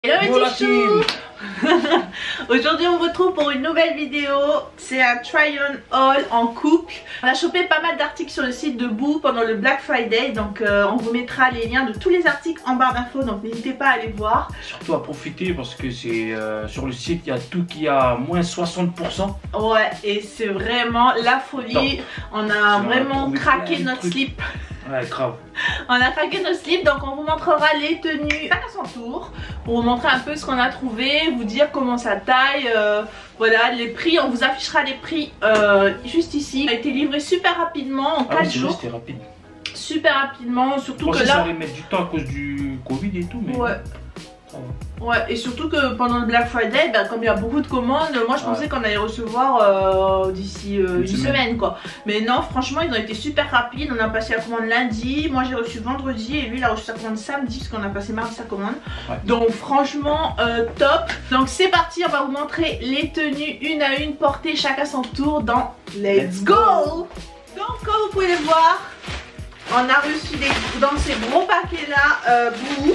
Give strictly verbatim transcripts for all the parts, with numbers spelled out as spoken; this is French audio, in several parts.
Hello mes petits choux. Aujourd'hui on vous retrouve pour une nouvelle vidéo. C'est un try on haul en couple. On a chopé pas mal d'articles sur le site de Boo pendant le Black Friday. Donc euh, on vous mettra les liens de tous les articles en barre d'infos. Donc n'hésitez pas à aller voir. Surtout à profiter parce que c'est euh, sur le site il y a tout qui a moins soixante pour cent. Ouais, et c'est vraiment la folie. Top. On a vraiment craqué notre slip. Ouais, grave. On a craqué nos slips, donc on vous montrera les tenues à son tour pour vous montrer un peu ce qu'on a trouvé, vous dire comment ça taille, euh, voilà les prix, on vous affichera les prix euh, juste ici. Ça a été livré super rapidement en ah quatre oui, jours. C'était rapide. Super rapidement, surtout que là. Ça allait mettre du temps à cause du Covid et tout, mais. Ouais. Ouais, et surtout que pendant le Black Friday, bah, comme il y a beaucoup de commandes, moi je ouais. pensais qu'on allait recevoir euh, d'ici euh, une, une semaine. semaine quoi. Mais non, franchement, ils ont été super rapides. On a passé la commande lundi, moi j'ai reçu vendredi et lui il a reçu sa commande samedi parce qu'on a passé mardi sa commande. Ouais. Donc franchement, euh, top. Donc c'est parti, on va vous montrer les tenues une à une portées chacun son tour dans Let's Go. Donc comme vous pouvez le voir, on a reçu des, dans ces gros paquets là, euh, Boo.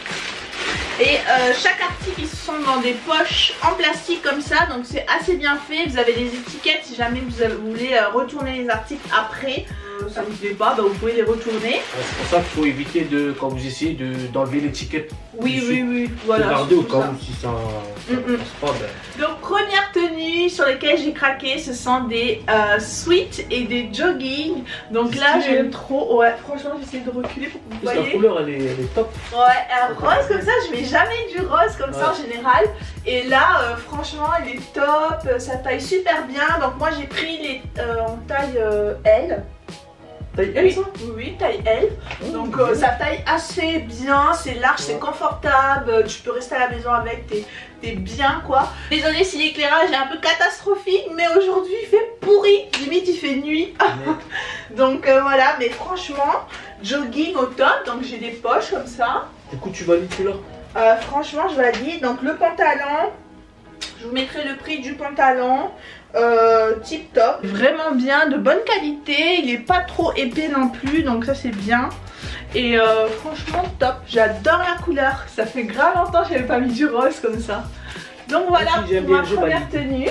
Et euh, chaque article ils sont dans des poches en plastique comme ça, donc c'est assez bien fait. Vous avez des étiquettes si jamais vous, avez, vous voulez euh, retourner les articles après, euh, ça ne vous plaît pas, bah, vous pouvez les retourner. Ouais, c'est pour ça qu'il faut éviter de, quand vous essayez d'enlever de, l'étiquette. Oui, oui, oui, voilà. Regardez au cas où si ça mm -mm. passe pas. Ben... Donc première tenue sur lesquelles j'ai craqué, ce sont des euh, sweats et des jogging. Donc là j'aime trop, ouais franchement j'essaie de reculer pour que vous voyez. La couleur elle est, elle est top. Ouais, un rose comme ça, je mets jamais du rose comme ouais. ça en général. Et là euh, franchement elle est top, ça taille super bien. Donc moi j'ai pris les euh, en taille euh, L. Taille L, oui, ça oui, oui, taille L. Oh, donc euh, ça taille assez bien, c'est large, ouais. c'est confortable. Tu peux rester à la maison avec, t'es es bien quoi. Désolée si l'éclairage est un peu catastrophique, mais aujourd'hui il fait pourri, limite il fait nuit. Donc euh, voilà, mais franchement, jogging au top. Donc j'ai des poches comme ça. Du coup tu valides celui-là? euh, Franchement je valide. Donc le pantalon, je vous mettrai le prix du pantalon. Euh, tip top, vraiment bien, de bonne qualité, il est pas trop épais non plus, donc ça c'est bien. Et euh, franchement top, j'adore la couleur, ça fait grave longtemps que j'avais pas mis du rose comme ça. Donc voilà pour ma bien, première tenue.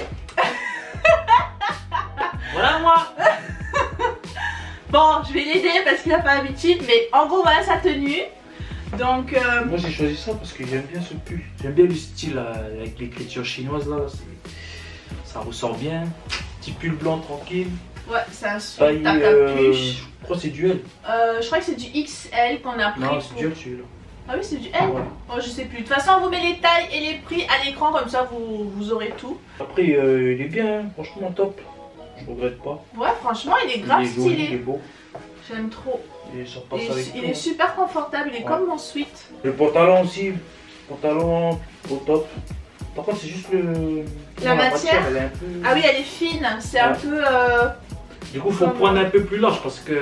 Voilà moi. Bon, je vais l'aider parce qu'il n'a pas l'habitude, mais en gros voilà sa tenue. Donc euh... moi j'ai choisi ça parce que j'aime bien ce pull, j'aime bien le style euh, avec l'écriture chinoise là, ça ressort bien. Petit pull blanc tranquille. Ouais, c'est un sweat à capuche. Euh, je crois que c'est du L. Euh, je crois que c'est du X L qu'on a pris. Non, c'est pour... du L celui-là. Ah oui, c'est du L ouais. Oh, je sais plus. De toute façon, on vous met les tailles et les prix à l'écran, comme ça vous, vous aurez tout. Après, euh, il est bien, hein. Franchement top. Je regrette pas. Ouais, franchement, il est grave il est stylé. Joli, il est beau. J'aime trop. Et ça passe et avec il tout. est super confortable, il est ouais. comme mon sweat. Le pantalon aussi, pantalon au top. Par contre, c'est juste le. La non, matière, la matière elle est un peu... Ah oui, elle est fine, c'est ouais. un peu. Euh... Du coup, il faut prendre un peu plus large parce que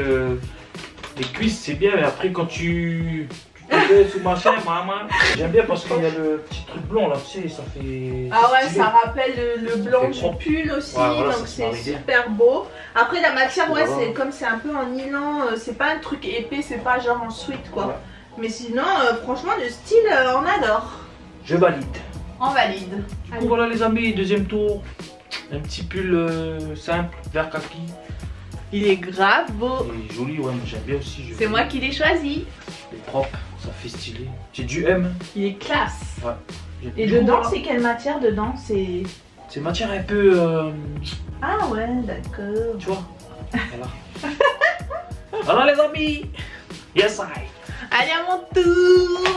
les cuisses c'est bien, mais après, quand tu. Tu te mets sous machin, maman. J'aime bien parce qu'il y a le petit truc blond là, tu sais, ça fait. Ah ouais, ça rappelle le, le blanc du pull aussi, ouais, voilà, donc c'est super beau. Après, la matière, ouais, voilà. c'est comme c'est un peu en nylon, c'est pas un truc épais, c'est pas genre en sweat quoi. Ouais. Mais sinon, euh, franchement, le style, euh, on adore. Je valide. On valide. Du coup, voilà les amis, deuxième tour. Un petit pull euh, simple, vert kaki. Il est grave beau. Il est joli, ouais, mais j'aime bien aussi. C'est moi qui l'ai choisi. Il est propre, ça fait stylé. J'ai du M. Il est classe. Ouais. Et dedans, c'est quelle matière dedans? C'est. C'est matière un peu. Euh... Ah ouais, d'accord. Tu vois. Voilà. Voilà les amis. Yes I. Allez à mon tour.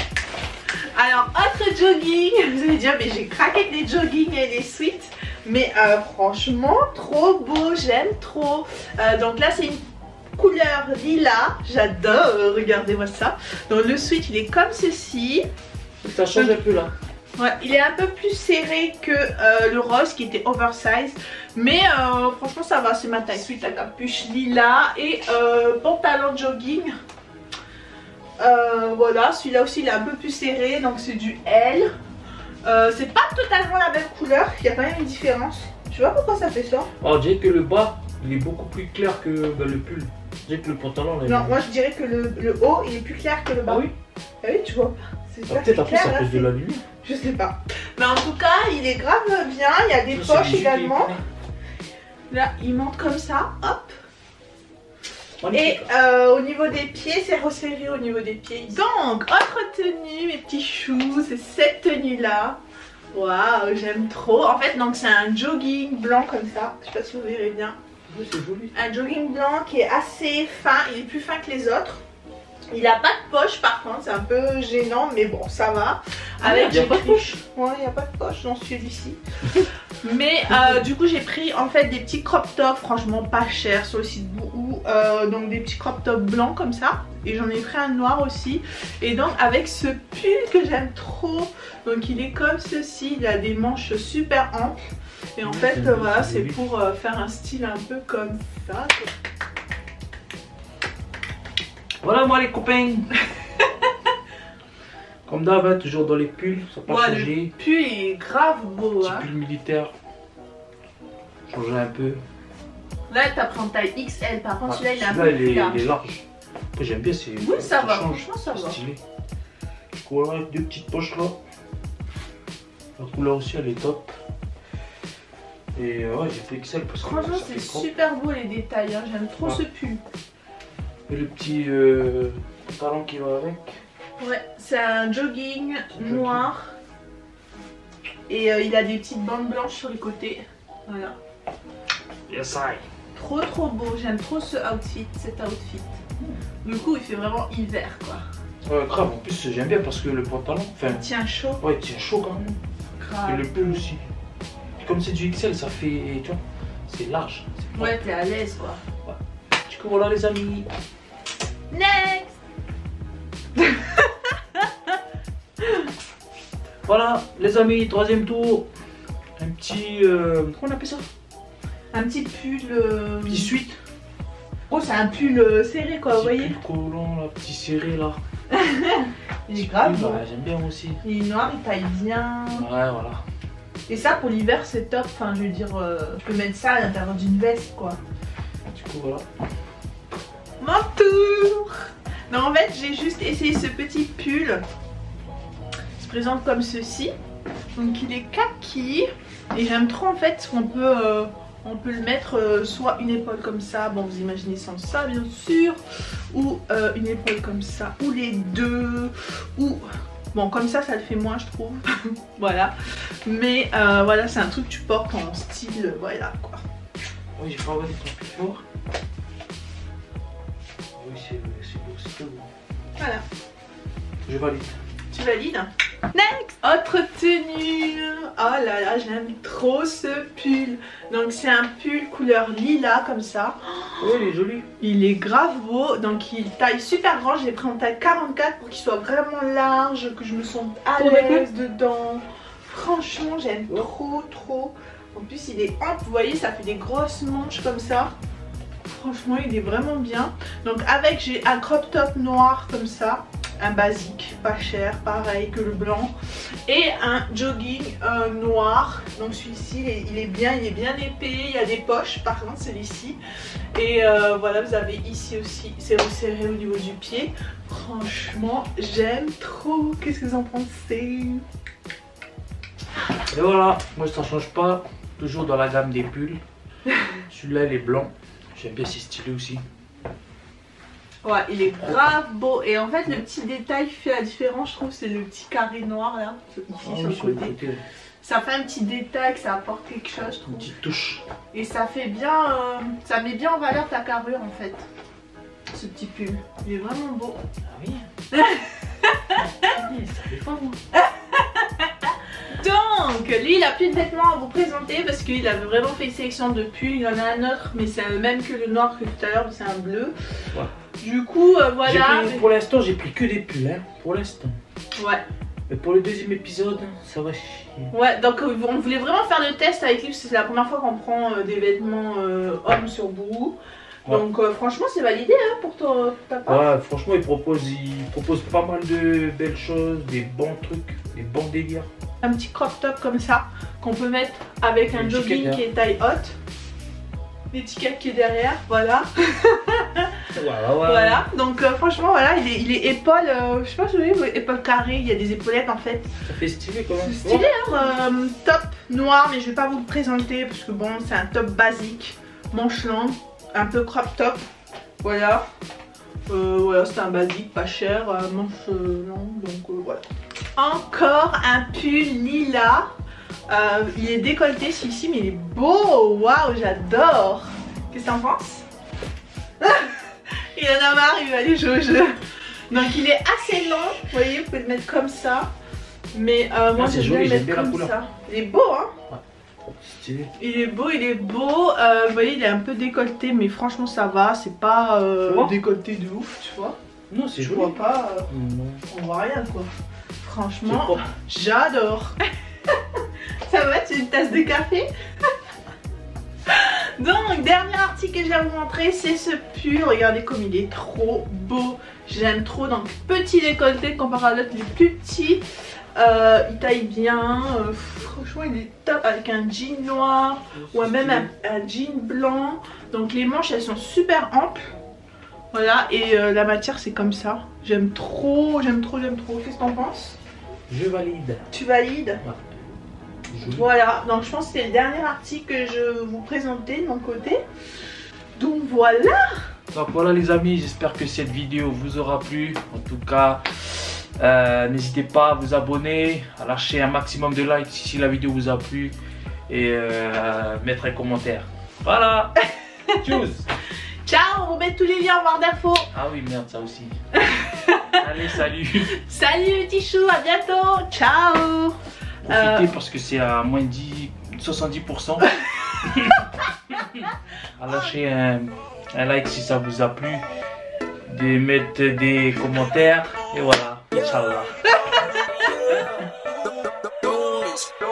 Alors, autre jogging, vous allez dire, mais j'ai craqué des jogging et des sweats. Mais euh, franchement, trop beau, j'aime trop. Euh, donc là, c'est une couleur lilas, j'adore, regardez-moi ça. Donc le sweat, il est comme ceci. Ça change un peu là. Ouais, il est un peu plus serré que euh, le rose qui était oversize. Mais euh, franchement, ça va, c'est ma taille. Sweat à capuche lilas et euh, pantalon jogging. Euh, voilà, celui-là aussi il est un peu plus serré, donc c'est du L. Euh, c'est pas totalement la même couleur, il y a quand même une différence. Je sais pas pourquoi ça fait ça. Oh, on dirait que le bas il est beaucoup plus clair que ben, le pull. Je dirais que le pantalon là. Non, moi je dirais que le, le haut il est plus clair que le bas. Ah oui. Ah oui, tu vois. Ah, peut-être après ça cause de la lumière. Je sais pas. Mais en tout cas, il est grave bien. Il y a des ça, poches également. Là, il monte comme ça. Hop. Et euh, au niveau des pieds, c'est resserré au niveau des pieds. Donc, autre tenue, mes petits choux, c'est cette tenue-là. Waouh, j'aime trop. En fait, donc c'est un jogging blanc comme ça. Je sais pas si vous verrez bien. Oui, c'est joli. Un jogging blanc qui est assez fin. Il est plus fin que les autres. Il n'a pas de poche par contre, c'est un peu gênant, mais bon, ça va. Avec, il n'y a pas de poche. Ouais, il n'y a pas de poche dans celui-ci. Mais euh, du coup, j'ai pris en fait des petits crop tops, franchement pas chers sur le site Boohoo. Euh, donc des petits crop tops blancs comme ça. Et j'en ai pris un noir aussi. Et donc avec ce pull que j'aime trop. Donc il est comme ceci, il a des manches super amples. Et en oui, fait, euh, voilà, c'est pour euh, faire un style un peu comme ça. Voilà moi les copains. Comme d'hab, hein, toujours dans les pulls, ça n'a pas ouais, changé. Le pull est grave beau. Petit hein. pull militaire. Changer un peu. Là t'as pris en taille X L, par contre ah, celui-là il est un peu plus il est, large. il est large. Après j'aime bien, c'est. Oui ça va, change, franchement ça va. Stylé. Du coup voilà, deux petites poches là. La couleur aussi elle est top. Et euh, ouais j'ai fait X L parce que franchement c'est super beau les détails, hein. J'aime trop ah. ce pull. Et le petit euh, pantalon qui va avec. Ouais, c'est un jogging noir. Et euh, il a des petites bandes blanches sur les côtés. Voilà. Yes, I. Trop trop beau, j'aime trop ce outfit, cet outfit. Du coup il fait vraiment hiver quoi. Ouais grave, en plus j'aime bien parce que le pantalon, enfin... Il tient chaud. Ouais il tient chaud quand même. Grave. Et le pull aussi. Et comme c'est du X L, ça fait, tu vois, c'est large. Ouais t'es à l'aise quoi. Ouais. Du coup voilà les amis. Next. Voilà les amis, troisième tour. Un petit... Euh, comment on appelle ça? Un petit pull... Euh... Petit suite. Oh c'est un pull euh, serré quoi, petit vous voyez. Pull collant là, petit serré là. Il est grave. Ouais, j'aime bien aussi. Il est noir, il taille bien. Ouais voilà. Et ça pour l'hiver c'est top, enfin je veux dire, euh, tu peux mettre ça à l'intérieur d'une veste quoi. Du coup voilà. Mon tour. Non en fait j'ai juste essayé ce petit pull. Il se présente comme ceci. Donc il est kaki. Et j'aime trop en fait qu'on peut, euh, on peut le mettre euh, soit une épaule comme ça. Bon vous imaginez sans ça bien sûr. Ou euh, une épaule comme ça. Ou les deux. Ou... Bon comme ça ça le fait moins je trouve. Voilà. Mais euh, voilà c'est un truc que tu portes en style. Voilà quoi. Oui j'ai pas envie d'être plus fort. Oui c'est beau, c'est beau. Voilà. Je valide. Tu valides? Next! Autre tenue. Oh là là, j'aime trop ce pull. Donc c'est un pull couleur lilas comme ça. Oui, il est joli. Il est grave beau. Donc il taille super grand. Je l'ai pris en taille quarante-quatre pour qu'il soit vraiment large, que je me sente à l'aise dedans. Franchement, j'aime oh. trop trop. En plus, il est ample. Vous voyez, ça fait des grosses manches comme ça. Franchement, il est vraiment bien. Donc avec, j'ai un crop top noir comme ça. Un basique, pas cher, pareil que le blanc. Et un jogging euh, noir. Donc celui-ci, il, il est bien, il est bien épais. Il y a des poches, par contre, celui-ci. Et euh, voilà, vous avez ici aussi, c'est resserré au niveau du pied. Franchement, j'aime trop. Qu'est-ce que vous en pensez? Et voilà, moi ça change pas. Toujours dans la gamme des pulls. Celui-là, il est blanc. J'aime bien, c'est stylé aussi. Ouais, il est grave beau. Et en fait, le petit détail qui fait la différence, je trouve, c'est le petit carré noir là, ici ah, sur, oui, le sur le côté. côté. Ça fait un petit détail, ça apporte quelque chose, je trouve. Une petite touche. Et ça fait bien, euh, ça met bien en valeur ta carrure en fait. Ce petit pull. Il est vraiment beau. Ah oui. Ça fait pas moi. Donc, lui, il a plus de vêtements à vous présenter parce qu'il avait vraiment fait une sélection de pulls. Il y en a un autre, mais c'est le même que le noir que tout à l'heure, c'est un bleu. Ouais. Du coup, euh, voilà. Pris, pour l'instant, j'ai pris que des pulls, hein, pour l'instant. Ouais. Mais pour le deuxième épisode, ça va chier. Ouais, donc euh, on voulait vraiment faire le test avec lui parce que c'est la première fois qu'on prend euh, des vêtements euh, hommes sur Boohoo. Ouais. Donc euh, franchement, c'est validé hein, pour, ton, pour ta part. Ouais, franchement, il propose, il propose pas mal de belles choses, des bons trucs, des bons délires. Un petit crop top comme ça qu'on peut mettre avec un jogging qui est taille haute. l'étiquette qui est derrière, voilà. Voilà, voilà. Voilà, donc euh, franchement voilà, il est, il est épaule, euh, je sais pas si vous voyez, épaule carrée, il y a des épaulettes en fait. Ça fait stylé quand même. C'est stylé hein, euh, top noir, mais je vais pas vous le présenter parce que bon, c'est un top basique, manche longue, un peu crop top, voilà. Euh, voilà, c'est un basique, pas cher, euh, manche euh, longue, donc euh, voilà. Encore un pull lilas, euh, il est décolleté celui-ci, mais il est beau, waouh, j'adore. Qu'est-ce que t'en penses? Il en a marre, il va aller jouer au jeu. Donc il est assez long, vous voyez, vous pouvez le mettre comme ça. Mais euh, moi j'aime bien le mettre comme ça. Il est beau hein ouais. Stylé. Il est beau, il est beau. Euh, vous voyez, il est un peu décolleté, mais franchement ça va. C'est pas euh, décolleté de ouf, tu vois. Non, c'est je joli. vois pas, euh, non. On voit rien quoi. Franchement, j'adore. Ça va, c'est une tasse de café. Donc, dernier article que je vais vous montrer, c'est ce pull. Regardez comme il est trop beau. J'aime trop. Donc, petit décolleté comparé à l'autre, il est plus petit. Euh, il taille bien. Euh, franchement, il est top avec un jean noir ou même un, un jean blanc. Donc, les manches, elles sont super amples. Voilà, et euh, la matière, c'est comme ça. J'aime trop, j'aime trop, j'aime trop. Qu'est-ce que t'en penses? Je valide. Tu valides? Ouais. Voilà, donc je pense que c'est le dernier article que je vous présentais de mon côté. Donc voilà. Donc voilà les amis, j'espère que cette vidéo vous aura plu. En tout cas, euh, n'hésitez pas à vous abonner, à lâcher un maximum de likes si la vidéo vous a plu et euh, mettre un commentaire. Voilà. Tchuss. Ciao, on vous met tous les liens en barre d'infos. Ah oui, merde, ça aussi. Allez, salut. Salut les petits choux, à bientôt. Ciao. Profitez euh... parce que c'est à moins de dix, soixante-dix pour cent. À lâcher un, un like si ça vous a plu. De mettre des commentaires. Et voilà. Inch'Allah.